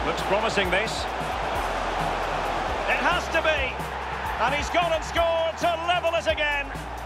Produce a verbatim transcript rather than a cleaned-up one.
Looks promising, this. It has to be. And he's gone and scored to level it again.